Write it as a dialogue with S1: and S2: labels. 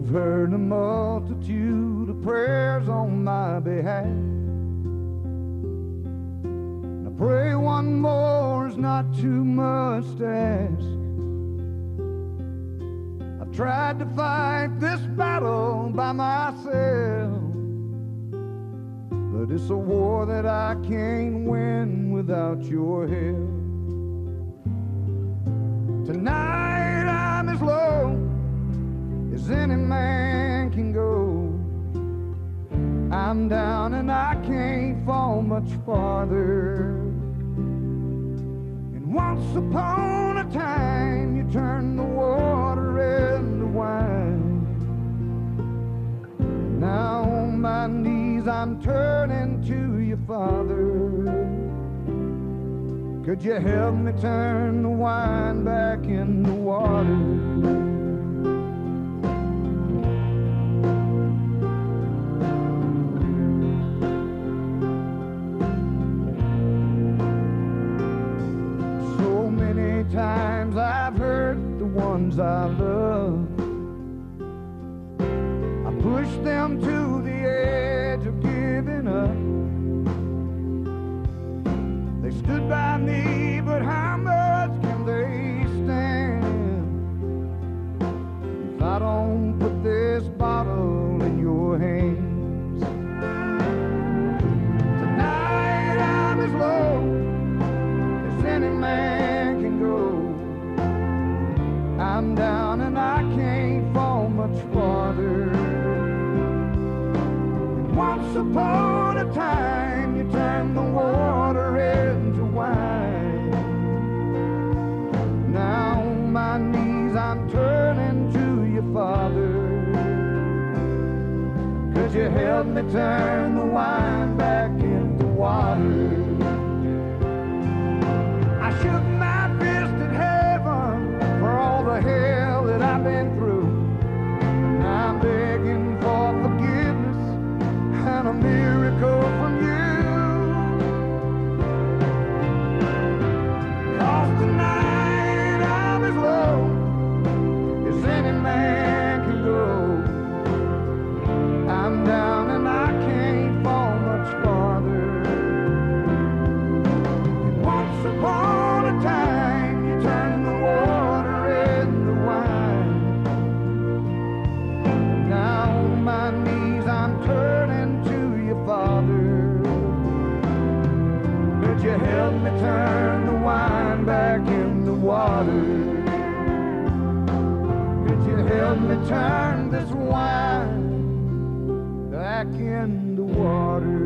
S1: You've heard a multitude of prayers on my behalf. And I pray one more is not too much to ask. I've tried to fight this battle by myself, but it's a war that I can't win without your help. Tonight I'm as low as any man can go. I'm down and I can't fall much farther. And once upon a time you turned the water into wine. Now on my knees I'm turning to you, Father. Could you help me turn the wine back into water? So many times I've hurt the ones I love. I pushed them to the edge of giving up. They stood by me, but how much can they stand if I don't put this bottle in your hands? Tonight I'm as low as any man can go. I'm down and I can't fall much farther. And once upon a time you turned the water into wine. Now on my knees I'm turning to you, Father. Could you help me turn the wine back into water? I shook my fist at heaven for all the hell that I've been through. And I'm begging for forgiveness and a miracle from you. Cause tonight I'm as low as any man can go. I'm down and I can't fall much farther. And once upon a time you turned the water into wine. Now on my knees I'm turning to you, Father. Could you help me turn the wine back into water? Could you help me turn this wine back into water?